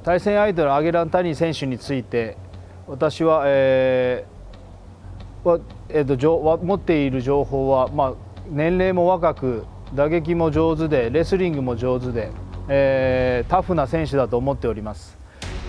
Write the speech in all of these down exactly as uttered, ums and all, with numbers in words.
対戦相手のアゲランタニー選手について私は、えーはえー、と情持っている情報は、まあ、年齢も若く打撃も上手でレスリングも上手で、えー、タフな選手だと思っております。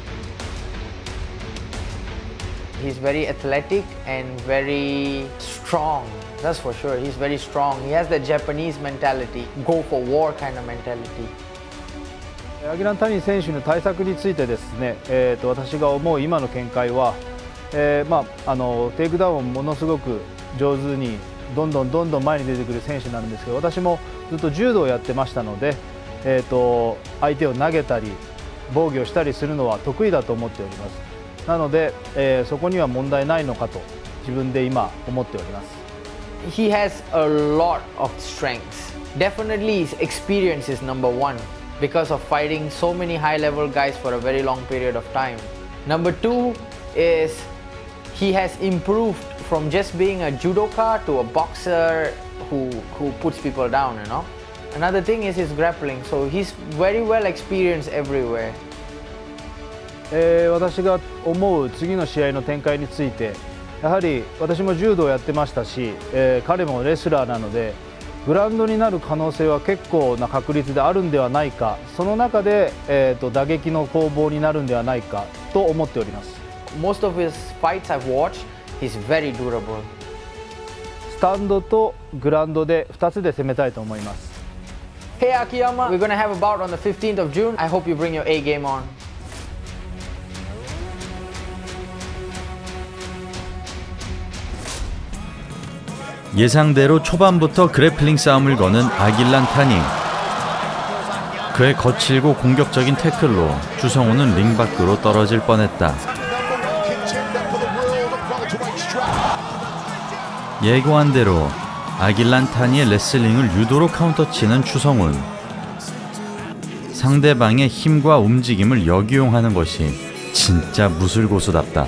He's very athletic and very strong. That's for sure. He's very strong. He has the Japanese mentality, go for war kind of mentality. アゲランタニー選手の対策についてですね、えー、と私が思う今の見解は、えーまあ、あのテイクダウンをものすごく上手にどんどんどんどん前に出てくる選手なんですけど、私もずっと柔道をやってましたので、えー、と相手を投げたり防御したりするのは得意だと思っております。なので、えー、そこには問題ないのかと自分で今思っております。 He has a lot of strengths. Definitely his experience is number one because of fighting so many high-level guys for a very long period of time. Number two is he has improved from just being a judoka to a boxer who, who puts people down, you know. Another thing is his grappling, so he's very well experienced everywhere. えー、私が思う次の試合の展開について、やはり私も柔道をやってましたし、えー、彼もレスラーなのでグラウンドになる可能性は結構な確率であるんではないか、その中で、えー、と打撃の攻防になるんではないかと思っております。 Most of his fights I've watched, he's very durable. スタンドとグラウンドでふたつで攻めたいと思います。 Hey Akiyama, we're gonna have a bout on the fifteenth of June. I hope you bring your A game on. 예상대로 초반부터 그래플링 싸움을 거는 아길란 타니. 그의 거칠고 공격적인 태클로 주성훈은 링 밖으로 떨어질 뻔했다. 예고한 대로 아길란 타니의 레슬링을 유도로 카운터치는 주성훈. 상대방의 힘과 움직임을 역이용하는 것이 진짜 무술고수답다.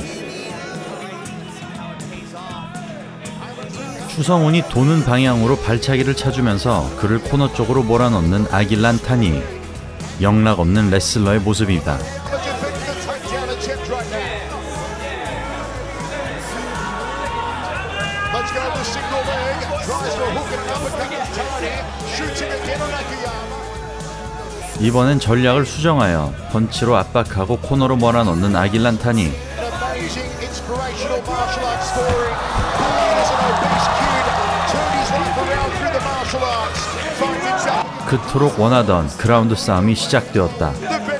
주성훈이 도는 방향으로 발차기를 차주면서 그를 코너 쪽으로 몰아넣는 아길란 타니. 영락없는 레슬러의 모습이다. 이번엔 전략을 수정하여 펀치로 압박하고 코너로 몰아넣는 아길란 타니. 그토록 원하던 그라운드 싸움이 시작되었다.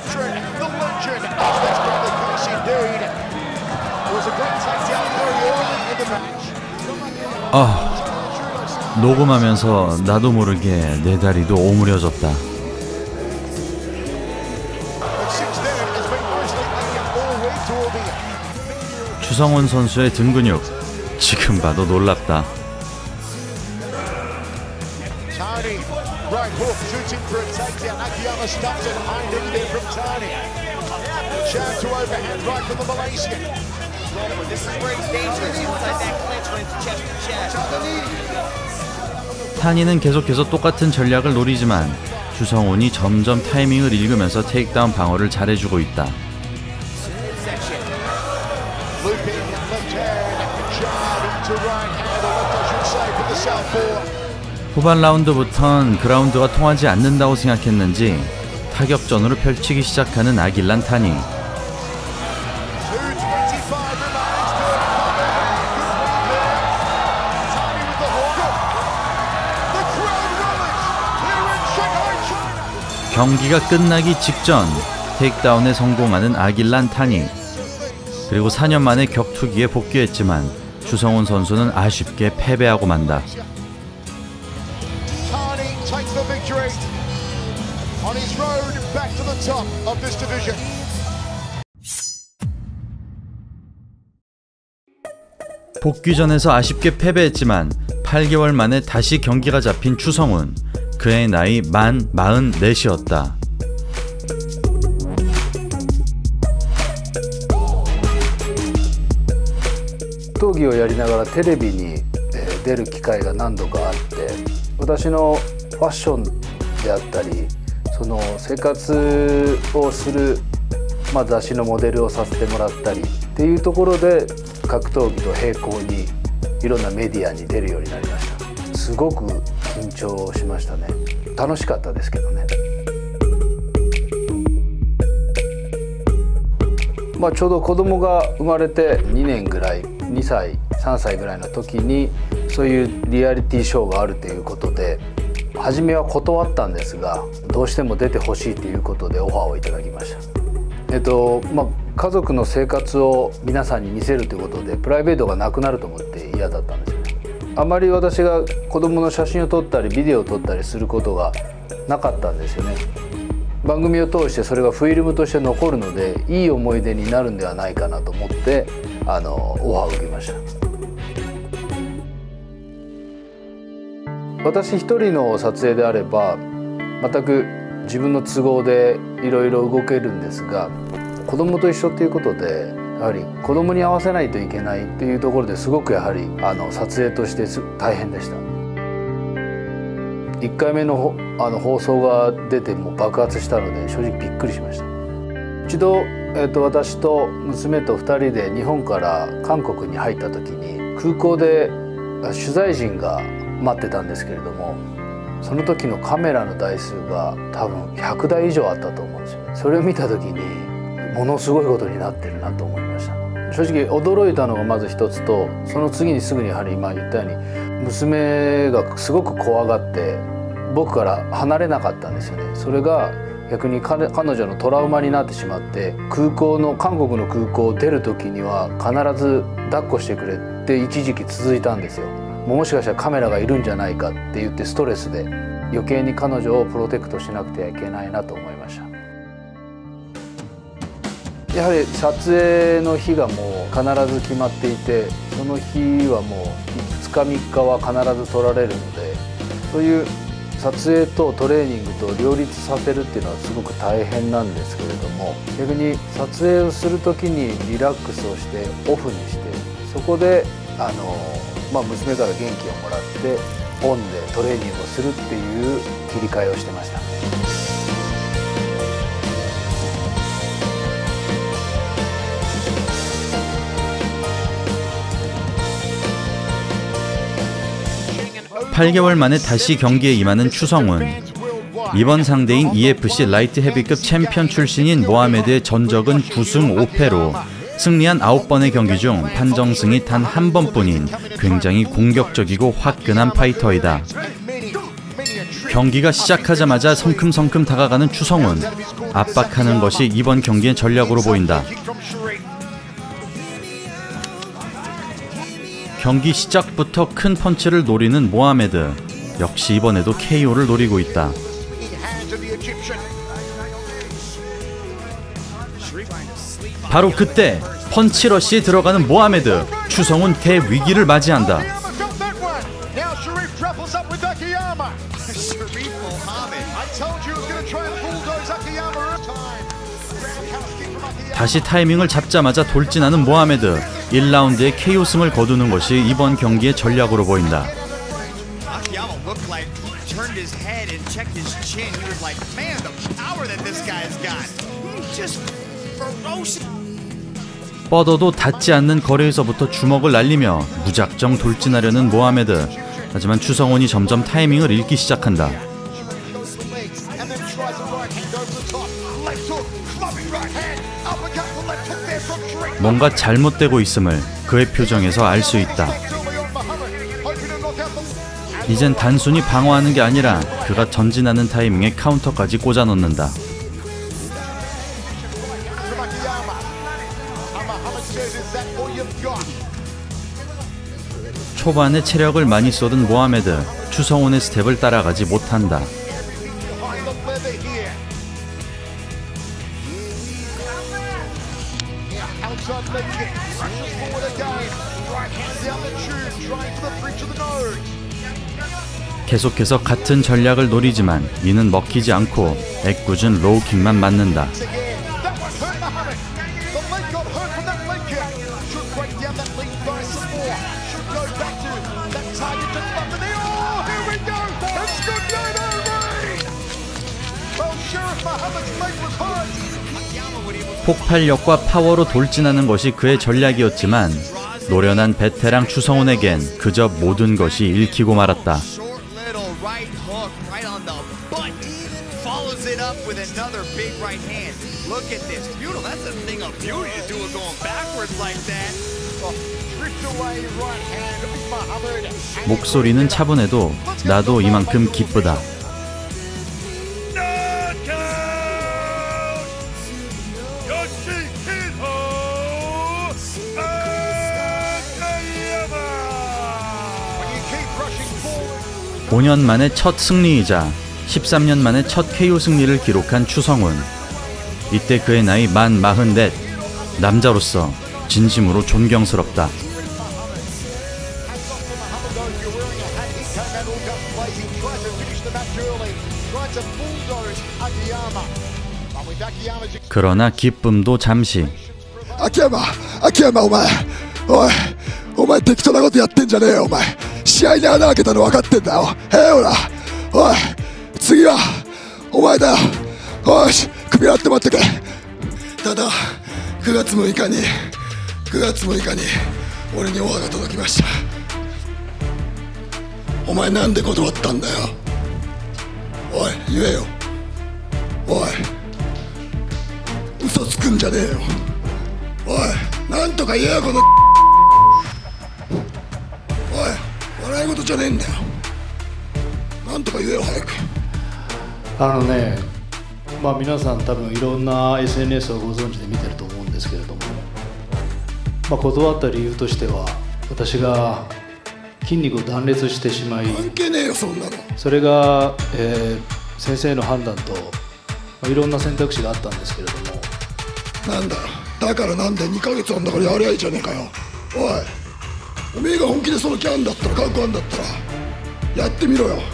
아, 녹음하면서 나도 모르게 내 다리도 오므려졌다. 주성훈 선수의 등 근육, 지금 봐도 놀랍다. 타니는 계속해서 똑같은 전략을 노리지만 주성훈이 점점 타이밍을 읽으면서 테이크다운 방어를 잘해주고 있다. 후반 라운드부턴 그라운드가 통하지 않는다고 생각했는지 타격전으로 펼치기 시작하는 아길란 타니. 경기가 끝나기 직전 테이크다운에 성공하는 아길란 타니. 그리고 사 년 만에 격투기에 복귀했지만 주성훈 선수는 아쉽게 패배하고 만다. 복귀전에서 아쉽게 패배했지만 팔 개월 만에 다시 경기가 잡힌 주성훈. 그의 나이 만 마흔넷이었다. 闘技をやりながらテレビに出る機会が何度かあって、私のファッションであったりその生活をする、 まあ、雑誌のモデルをさせてもらったりっていうところで格闘技と並行にいろんなメディアに出るようになりました。すごく緊張しましたね。楽しかったですけどね。まあ、ちょうど子供が生まれてにねんぐらい、にさいさんさいぐらいの時にそういうリアリティショーがあるということで、初めは断ったんですが、どうしても出てほしいということでオファーをいただきました。えっとまあ、家族の生活を皆さんに見せるということでプライベートがなくなると思って嫌だったんですよね。あまり私が子供の写真を撮ったりビデオを撮ったりすることがなかったんですよね。番組を通してそれがフィルムとして残るのでいい思い出になるんではないかなと思ってあのオファーを受けました。私一人の撮影であれば全く自分の都合でいろいろ動けるんですが、子供と一緒ということでやはり子供に合わせないといけないというところですごくやはりあの撮影として大変でした。いっかいめのあの放送が出てもう爆発したので正直びっくりしました。一度、えーと、私と娘とふたりで日本から韓国に入った時に空港で取材陣が待ってたんですけれども、その時のカメラの台数が多分ひゃくだい以上あったと思うんですよ。それを見た時にものすごいことになってるなと思いました。正直驚いたのがまず一つと、その次にすぐにやはり今言ったように娘がすごく怖がって僕から離れなかったんですよね。それが逆に彼女のトラウマになってしまって、空港の韓国の空港を出る時には必ず抱っこしてくれって一時期続いたんですよ。もしかしたらカメラがいるんじゃないかって言ってストレスで余計に彼女をプロテクトしなくてはいけないなと思いました。やはり撮影の日がもう必ず決まっていて、その日はもうふつかみっかは必ず撮られるので、そういう撮影とトレーニングと両立させるっていうのはすごく大変なんですけれども、逆に撮影をする時にリラックスをしてオフにして、そこであの、まあ、娘から元気をもらってオンでトレーニングをするっていう切り替えをしてました。 팔 개월 만에 다시 경기에 임하는 추성훈. 이번 상대인 이에프씨 라이트 헤비급 챔피언 출신인 모하메드의 전적은 구 승 오 패로 승리한 아홉 번의 경기 중 판정승이 단 한 번뿐인 굉장히 공격적이고 화끈한 파이터이다. 경기가 시작하자마자 성큼성큼 다가가는 추성훈. 압박하는 것이 이번 경기의 전략으로 보인다. 경기 시작부터 큰 펀치를 노리는 모하메드. 역시 이번에도 케이오를 노리고 있다. 바로 그때 펀치러시에 들어가는 모하메드. 추성훈 대위기를 맞이한다. 다시 타이밍을 잡자마자 돌진하는 모하메드. 일 라운드에 케이오 승을 거두는 것이 이번 경기의 전략으로 보인다. 뻗어도 닿지 않는 거리에서부터 주먹을 날리며 무작정 돌진하려는 모하메드. 하지만 추성훈이 점점 타이밍을 잃기 시작한다. 뭔가 잘못되고 있음을 그의 표정에서 알 수 있다. 이젠 단순히 방어하는 게 아니라 그가 전진하는 타이밍에 카운터까지 꽂아 넣는다. 초반에 체력을 많이 쏟은 모하메드. 추성훈의 스텝을 따라가지 못한다. 계속해서 같은 전략을 노리지만 이는 먹히지 않고 애꿎은 로우킥만 맞는다. 폭발력과 파워로 돌진하는 것이 그의 전략이었지만 노련한 베테랑 추성훈에겐 그저 모든 것이 읽히고 말았다. 목소리는 차분해도 나도 이만큼 기쁘다. 오 년 만에 첫 승리이자 십삼 년 만에 첫 케이오 승리를 기록한 추성훈. 이때 그의 나이 만 마흔넷. 남자로서 진심으로 존경스럽다. 그러나 기쁨도 잠시. 秋山、秋山お前、おい、お前適当なことやってんじゃねえよお前。試合に穴開けたの分かってんだよ。へえほら、おい、次はお前だよ。おい、首洗って待ってけ。ただくがつむいかにくがつむいかに俺にオファーが届きました。お前なんで断ったんだよ。おい、言えよ。おい、嘘つくんじゃねえよ。おい、なんとか言えよこの。おい、笑い事じゃねえんだよ。なんとか言えよ早く。 あのね、まあ皆さん多分いろんな エスエヌエス をご存知で見てると思うんですけれども、まあ、断った理由としては私が筋肉を断裂してしまい、 関係ねえよそんなの。 それが、えー、先生の判断と、まあ、いろんな選択肢があったんですけれども。 なんだよ、だからなんでにかげつあんだからやりゃいいじゃねえかよ。おい、おめえが本気でその気あんだったら覚悟あんだったらやってみろよ。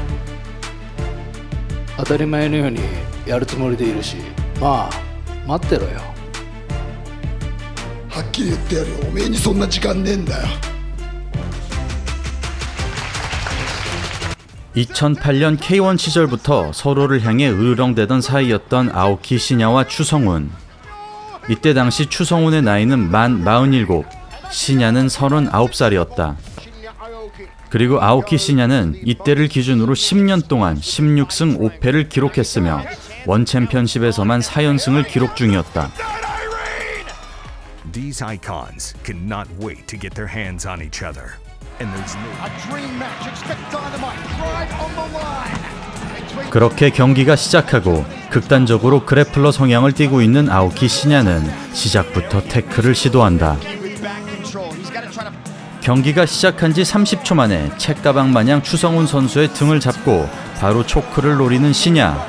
当たり前のようにやるつもりでいるし、まあ待ってろよ。 はっきり言ってやるよ、おめえにそんな時間ねえんだよ。 이천팔 년 케이 원 시절부터 서로를 향해 으르렁대던 사이였던 아오키 시냐와 추성훈. 이때 당시 추성훈의 나이는 만 마흔일곱, 시냐는 서른아홉 살이었다. 그리고 아오키 시냐는 이때를 기준으로 십 년 동안 십육 승 오 패를 기록했으며 원 챔피언십에서만 사 연승을 기록 중이었다. These icons cannot wait to get their hands on each other. And there's no... A dream match. Expect dynamite right on the line. 그렇게 경기가 시작하고 극단적으로 그래플러 성향을 띠고 있는 아오키 시냐는 시작부터 태클을 시도한다. 경기가 시작한 지 삼십 초 만에 책가방 마냥 추성훈 선수의 등을 잡고 바로 초크를 노리는 시냐.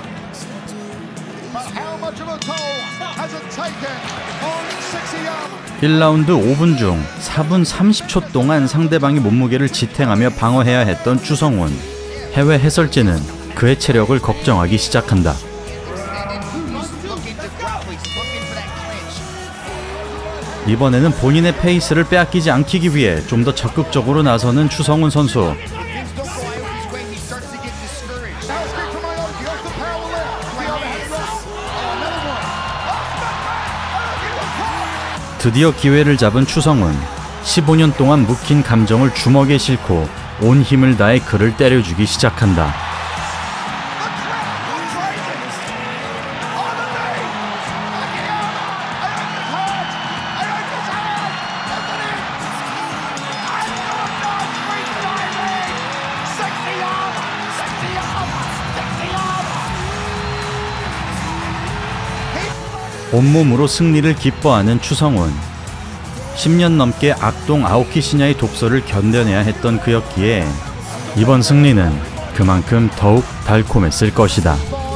일 라운드 오 분 중 사 분 삼십 초 동안 상대방의 몸무게를 지탱하며 방어해야 했던 추성훈. 해외 해설진은 그의 체력을 걱정하기 시작한다. 이번에는 본인의 페이스를 빼앗기지 않기 위해 좀 더 적극적으로 나서는 추성훈 선수. 드디어 기회를 잡은 추성훈. 십오 년 동안 묵힌 감정을 주먹에 싣고 온 힘을 다해 그를 때려주기 시작한다. 온몸으로 승리를 기뻐하는 추성훈. 십 년 넘게 악동 아오키 시냐의 독서를 견뎌내야 했던 그였기에 이번 승리는 그만큼 더욱 달콤했을 것이다.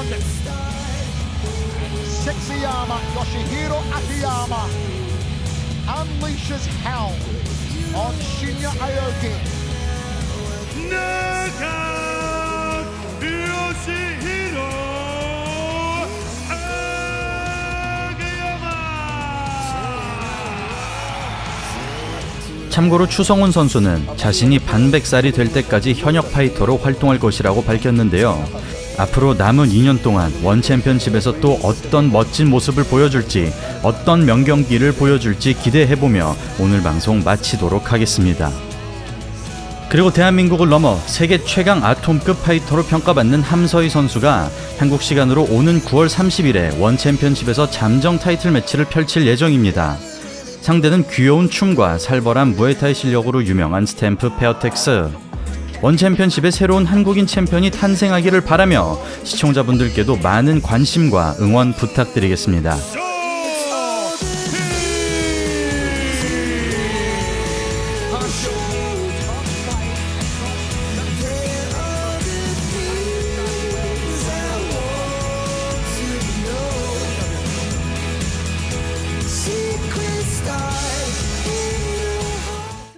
참고로 추성훈 선수는 자신이 반백 살이 될 때까지 현역 파이터로 활동할 것이라고 밝혔는데요. 앞으로 남은 이 년 동안 원 챔피언십에서 또 어떤 멋진 모습을 보여줄지, 어떤 명경기를 보여줄지 기대해보며 오늘 방송 마치도록 하겠습니다. 그리고 대한민국을 넘어 세계 최강 아톰급 파이터로 평가받는 함서희 선수가 한국 시간으로 오는 구월 삼십일에 원 챔피언십에서 잠정 타이틀 매치를 펼칠 예정입니다. 상대는 귀여운 춤과 살벌한 무에타이 실력으로 유명한 스탬프 페어텍스. 원 챔피언십에 새로운 한국인 챔피언이 탄생하기를 바라며 시청자분들께도 많은 관심과 응원 부탁드리겠습니다.